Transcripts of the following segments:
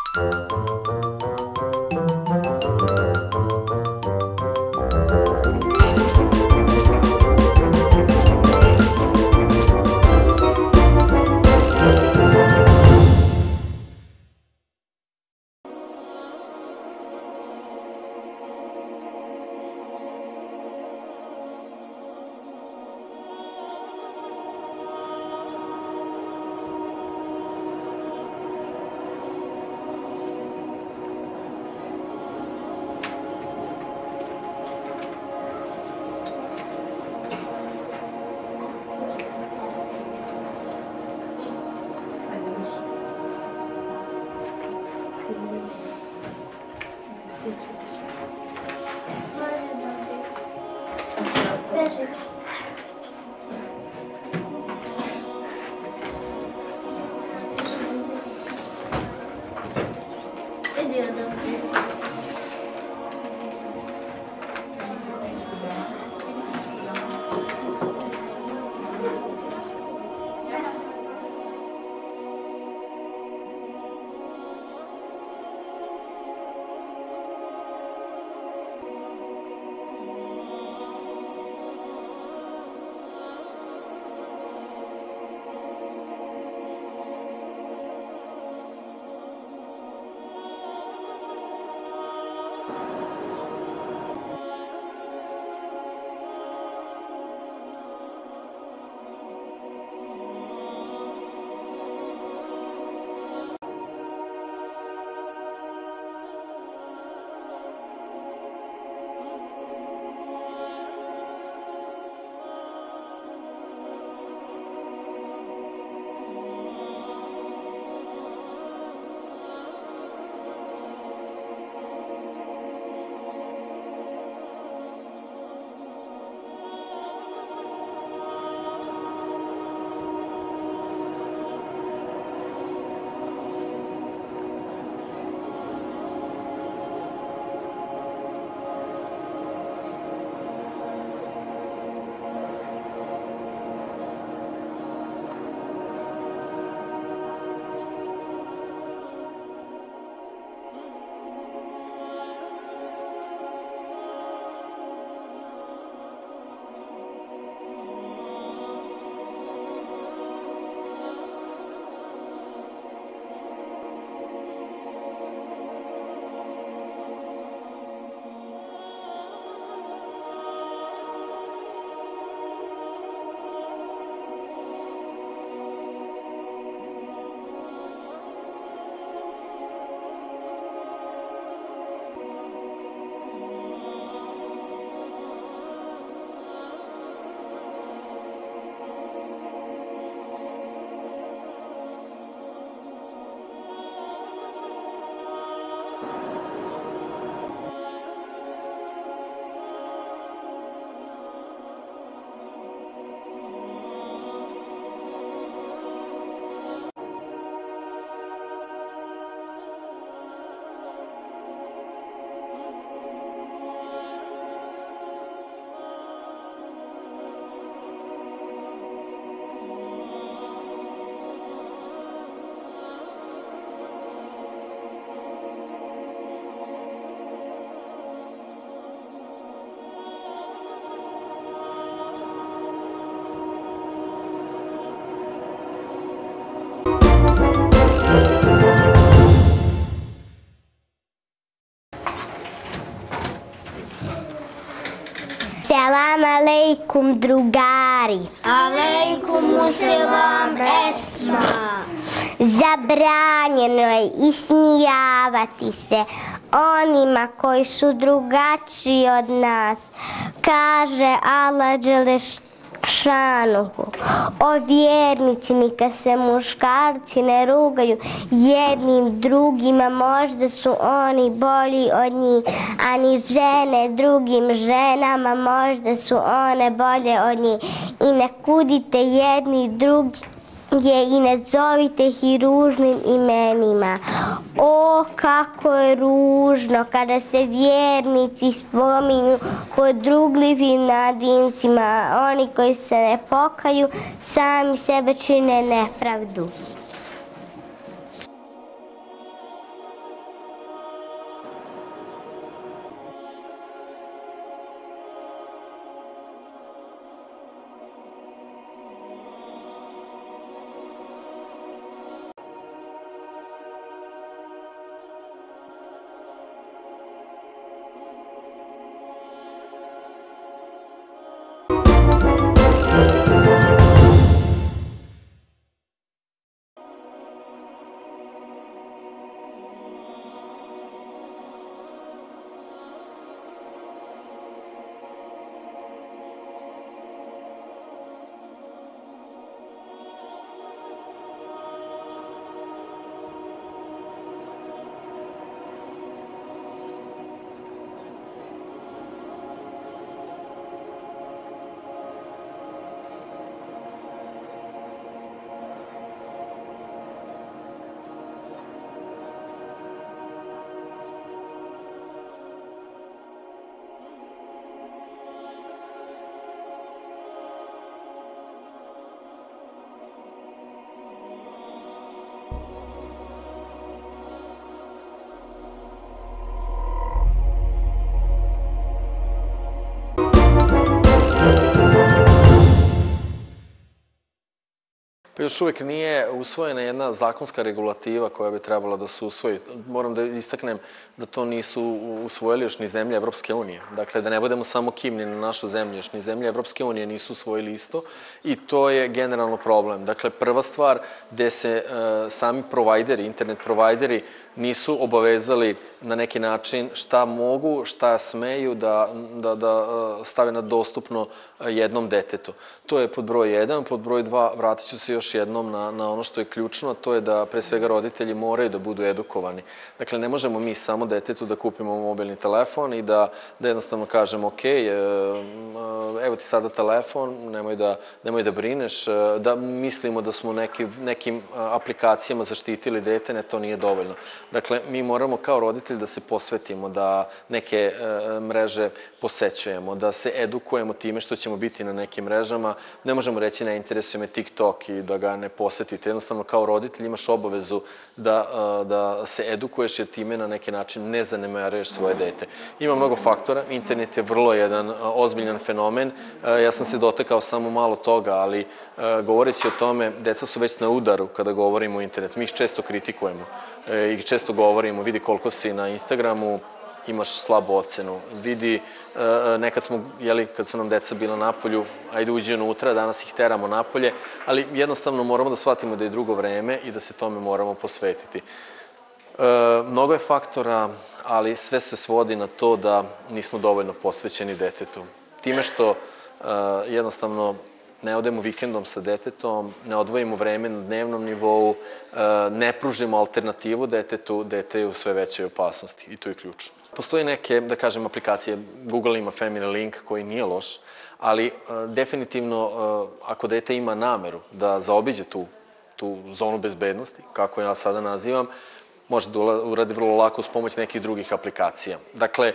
Selam aleikum, drugari. Aleikumusselam, Esma. Zabranjeno je ismijavati se onima koji su drugačiji od nas, kaže Allah Đelešanuhu. O vjernici, neka se muškarci ne rugaju jednim drugima, možda su oni bolji od njih, a ni žene drugim ženama, možda su one bolje od njih. I ne kudite jedni drugi i ne zovite ih i ružnim imenima. O, kako je ružno kada se vjernici spominju pod drugljivim nadimcima. Oni koji se ne pokaju sami sebe čine nepravdu. još uvijek nije usvojena jedna zakonska regulativa koja bi trebala da se usvoji. Moram da istaknem da to nisu usvojili još ni zemlje Evropske unije. Dakle, da ne budemo samo kivni na našu zemlju, još ni zemlje Evropske unije nisu usvojili isto i to je generalno problem. Dakle, prva stvar gde se sami provajderi, internet provajderi nisu obavezali na neki način šta mogu, šta smeju da stave na dostupno jednom detetu. To je pod broj 1. Pod broj 2, vratit ću se još jednom na ono što je ključno, to je da pre svega roditelji moraju da budu edukovani. Dakle, ne možemo mi samo detetu da kupimo mobilni telefon i da jednostavno kažemo ok, evo ti sada telefon, nemoj da brineš, da mislimo da smo nekim aplikacijama zaštitili dete, ne, to nije dovoljno. Dakle, mi moramo kao roditelji da se posvetimo, da neke mreže posećujemo, da se edukujemo time što ćemo biti na nekim mrežama. Ne možemo reći ne interesuje me TikTok i da ga ne posetite. Jednostavno, kao roditelj imaš obavezu da se edukuješ jer time na neki način ne zanemaruješ svoje dete. Ima mnogo faktora. Internet je vrlo jedan ozbiljan fenomen. Ja sam se dotakao samo malo toga, ali govoreći o tome, deca su već na udaru kada govorimo o internetu. Mi ih često kritikujemo i često govorimo, vidi koliko si na Instagramu, imaš slabu ocenu. Vidi, nekad smo, kad su nam deca bila napolju, ajde uđi unutra, danas ih teramo napolje, ali jednostavno moramo da shvatimo da je drugo vreme i da se tome moramo posvetiti. Mnogo je faktora, ali sve se svodi na to da nismo dovoljno posvećeni detetu. Time što jednostavno ne odemo vikendom sa detetom, ne odvojimo vreme na dnevnom nivou, ne pružimo alternativu detetu, dete je u sve većoj opasnosti i to je ključno. Postoji neke, da kažem, aplikacije, Google ima Family Link koji nije loš, ali definitivno ako dete ima nameru da zaobiđe tu zonu bezbednosti, kako ja sada nazivam, može da uradi vrlo lako uz pomoć nekih drugih aplikacija. Dakle,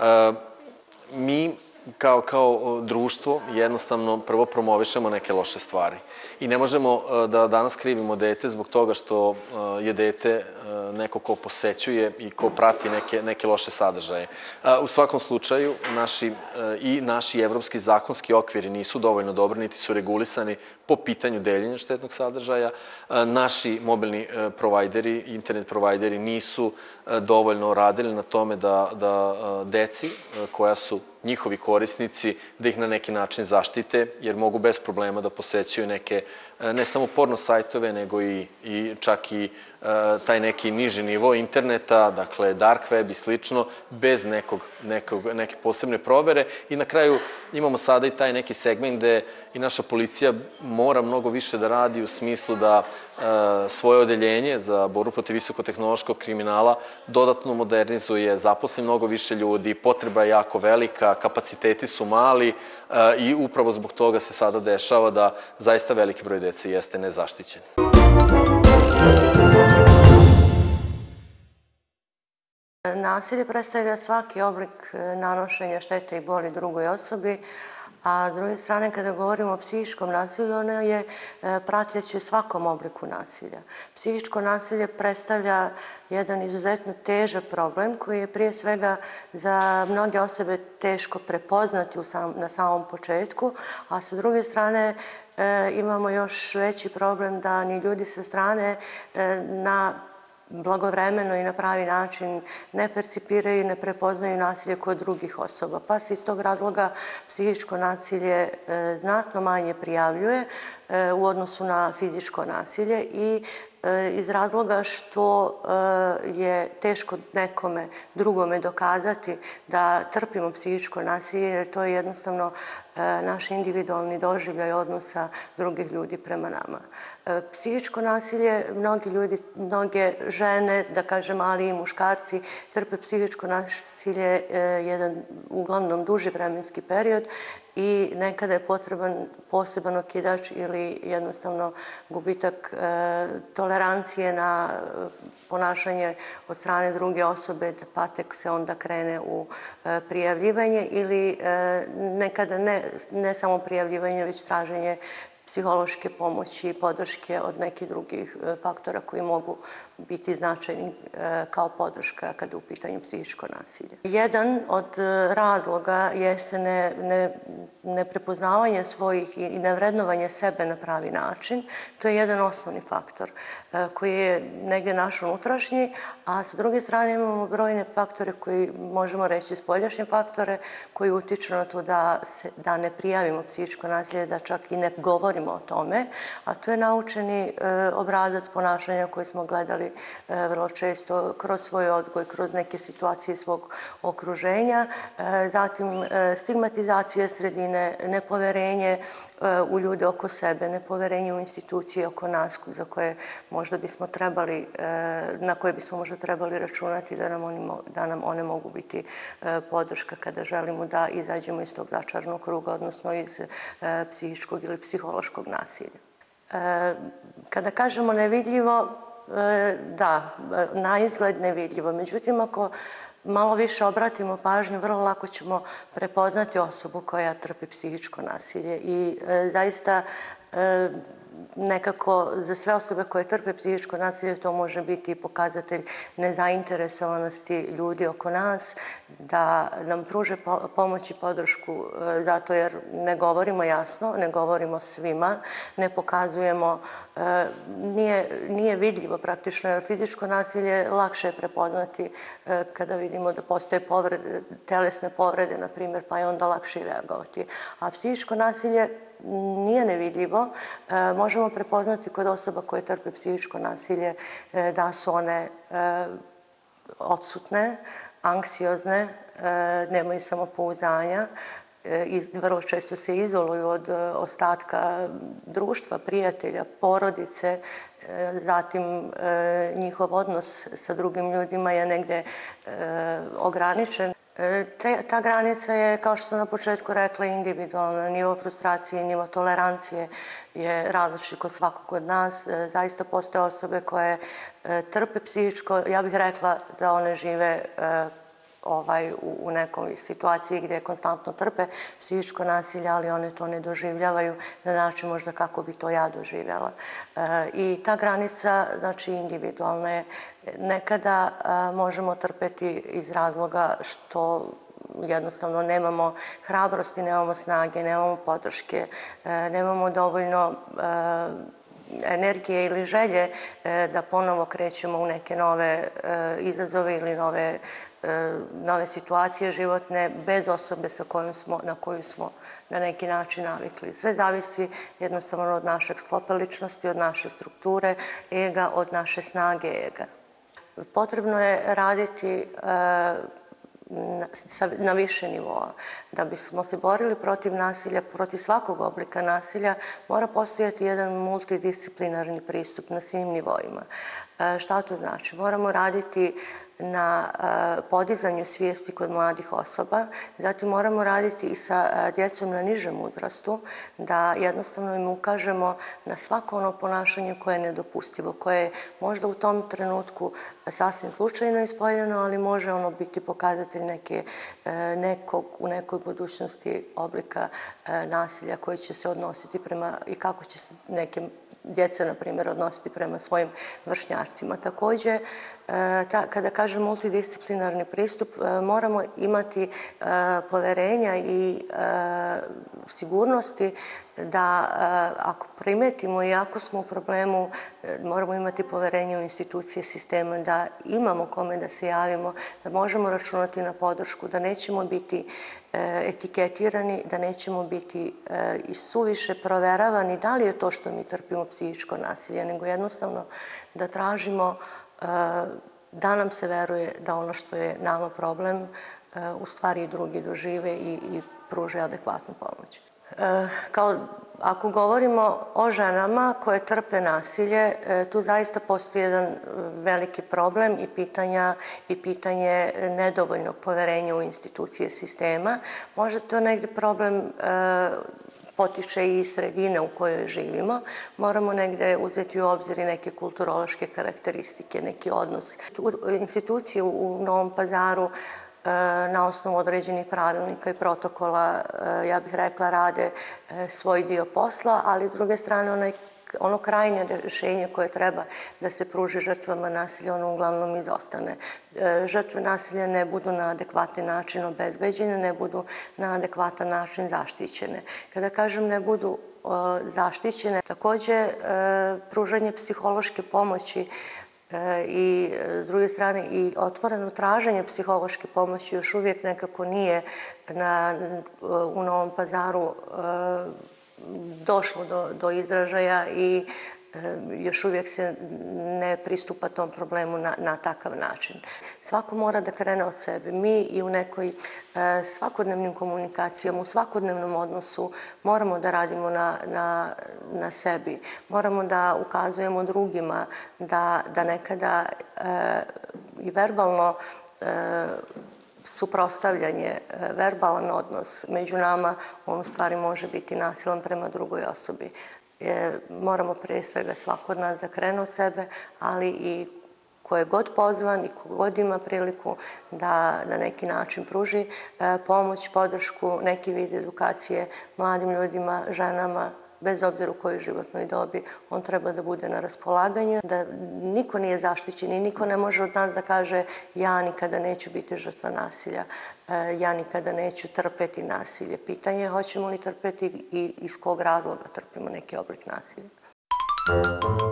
mi kao društvo jednostavno prvo promovišemo neke loše stvari. I ne možemo da danas krivimo dete zbog toga što je dete neko ko posećuje i ko prati neke loše sadržaje. U svakom slučaju, naši evropski zakonski okviri nisu dovoljno dobri, niti su regulisani po pitanju deljenja štetnog sadržaja. Naši mobilni provajderi, internet provajderi nisu dovoljno radili na tome da deci koja su njihovi korisnici, da ih na neki način zaštite, jer mogu bez problema da posećuju neke, ne samo porno sajtove, nego i čak i taj neki niži nivo interneta, dakle dark web i slično, bez neke posebne provere. I na kraju imamo sada i taj neki segment gde i naša policija mora mnogo više da radi u smislu da svoje odeljenje za borbu protiv visokotehnološkog kriminala dodatno modernizuje, zaposli mnogo više ljudi, potreba je jako velika, kapaciteti su mali i upravo zbog toga se sada dešava da zaista veliki broj dece jeste nezaštićen. Nasilje predstavlja svaki oblik nanošenja štete i boli drugoj osobi, a s druge strane, kada govorimo o psihičkom nasilju, ono je prateće svakom obliku nasilja. Psihičko nasilje predstavlja jedan izuzetno težak problem koji je prije svega za mnoge osobe teško prepoznati na samom početku, a sa druge strane imamo još veći problem da ni ljudi sa strane na blagovremeno i na pravi način ne percipiraju i ne prepoznaju nasilje kod drugih osoba. Pa se iz tog razloga psihičko nasilje znatno manje prijavljuje u odnosu na fizičko nasilje i iz razloga što je teško nekome drugome dokazati da trpimo psihičko nasilje, jer to je jednostavno naš individualni doživljaj odnosa drugih ljudi prema nama. Psihičko nasilje, mnoge žene, da kažem, ali i muškarci, trpe psihičko nasilje jedan uglavnom duži vremenski period i nekada je potreban poseban okidač ili jednostavno gubitak tolerancije na ponašanje od strane druge osobe, pa tek se onda krene u prijavljivanje ili nekada ne samo prijavljivanje, već traženje psihološke pomoći i podrške od nekih drugih faktora koji mogu biti značajni kao podrška kada je u pitanju psihičko nasilje. Jedan od razloga jeste neprepoznavanje svojih i nevrednovanje sebe na pravi način. To je jedan osnovni faktor koji je negdje naš unutrašnji, a sa druge strane imamo brojne faktore koji možemo reći spoljašnje faktore koji utiču na to da ne prijavimo psihičko nasilje, da čak i ne govorimo o tome, a to je naučeni obrazac ponašanja koji smo gledali vrlo često kroz svoj odgoj, kroz neke situacije svog okruženja, zatim stigmatizacija sredine, nepoverenje u ljude oko sebe, nepoverenje u institucije oko nas za koje možda bismo trebali, na koje bismo možda trebali računati da nam one mogu biti podrška kada želimo da izađemo iz tog začaranog kruga, odnosno iz psihičkog ili psihološkog nasilja. Kada kažemo nevidljivo, da, na izgled nevidljivo. Međutim, ako malo više obratimo pažnju, vrlo lako ćemo prepoznati osobu koja trpi psihičko nasilje i zaista nekako za sve osobe koje trpe psihičko nasilje to može biti pokazatelj nezainteresovanosti ljudi oko nas da nam pruže pomoć i podršku zato jer ne govorimo jasno, ne govorimo svima, ne pokazujemo, nije vidljivo praktično jer fizičko nasilje lakše je prepoznati kada vidimo da postoje povrede, telesne povrede, na primjer, pa je onda lakše reagovati. A psihičko nasilje nije nevidljivo, možemo prepoznati kod osoba koje trpe psihičko nasilje da su one odsutne, anksiozne, nemaju samopouzdanja, vrlo često se izoluju od ostatka društva, prijatelja, porodice, zatim njihov odnos sa drugim ljudima je negde ograničen. Ta granica je, kao što sam na početku rekla, individualna. Nivo frustracije, nivo tolerancije je različit kod svakog od nas. Zaista postoje osobe koje trpe psihičko, ja bih rekla da one žive u nekoj situaciji gdje konstantno trpe psihičko nasilje, ali one to ne doživljavaju na način možda kako bi to ja doživjela. I ta granica, znači, individualna je. Nekada možemo trpeti iz razloga što jednostavno nemamo hrabrosti, nemamo snage, nemamo podrške, nemamo dovoljno energije ili želje da ponovo krećemo u neke nove izazove ili nove situacije životne bez osobe na koju smo na neki način navikli. Sve zavisi jednostavno od našeg sklopa ličnosti, od naše strukture ega, od naše snage ega. Potrebno je raditi na više nivoa. Da bismo se borili protiv nasilja, protiv svakog oblika nasilja, mora postojati jedan multidisciplinarni pristup na svim nivoima. Šta to znači? Moramo raditi na podizanju svijesti kod mladih osoba, zatim moramo raditi i sa djecom na nižem uzrastu, da jednostavno im ukažemo na svako ono ponašanje koje je nedopustivo, koje je možda u tom trenutku sasvim slučajno ispoljeno, ali može ono biti pokazatelj nekog u nekoj budućnosti oblika nasilja koji će se odnositi prema i kako će se neke djeca, na primjer, odnositi prema svojim vršnjacima. Također, kada kažem multidisciplinarni pristup, moramo imati poverenja i sigurnosti da ako primetimo i ako smo u problemu, moramo imati poverenje u institucije sistema, da imamo kome da se javimo, da možemo računati na podršku, da nećemo biti etiketirani, da nećemo biti i suviše proveravani da li je to što mi trpimo psihičko nasilje, nego jednostavno da tražimo da nam se veruje da ono što je nama problem u stvari i drugi dožive i pruže adekvatnu pomoć. Ako govorimo o ženama koje trpe nasilje, tu zaista postoji jedan veliki problem i pitanje nedovoljnog poverenja u institucije sistema. Možda to negdje problem potiče i sredine u kojoj živimo. Moramo negdje uzeti u obzir i neke kulturološke karakteristike, neki odnos. Institucije u Novom Pazaru na osnovu određenih pravilnika i protokola, ja bih rekla, rade svoj dio posla, ali s druge strane onaj ono krajnje rješenje koje treba da se pruži žrtvama nasilja, ono uglavnom izostane. Žrtve nasilja ne budu na adekvatni način obezbeđene, ne budu na adekvatan način zaštićene. Kada kažem ne budu zaštićene, također pružanje psihološke pomoći i s druge strane i otvoreno traženje psihološke pomoći još uvijek nekako nije u Novom Pazaru došlo do izražaja i još uvijek se ne pristupa tom problemu na takav način. Svako mora da krene od sebe. Mi i u nekoj svakodnevnim komunikacijama, u svakodnevnom odnosu moramo da radimo na sebi. Moramo da ukazujemo drugima da nekada i verbalno suprotstavljanje, verbalan odnos među nama, on u stvari može biti nasilan prema drugoj osobi. Moramo prije svega svako od nas da krene od sebe, ali i ko je god pozvan i ko god ima priliku da na neki način pruži pomoć, podršku, neki vid edukacije mladim ljudima, ženama, bez obzira u kojoj životnoj dobi, on treba da bude na raspolaganju, da niko nije zaštićen i niko ne može od nas da kaže ja nikada neću biti žrtva nasilja, ja nikada neću trpeti nasilje. Pitanje je hoćemo li trpeti i iz kog razloga trpimo neki oblik nasilja.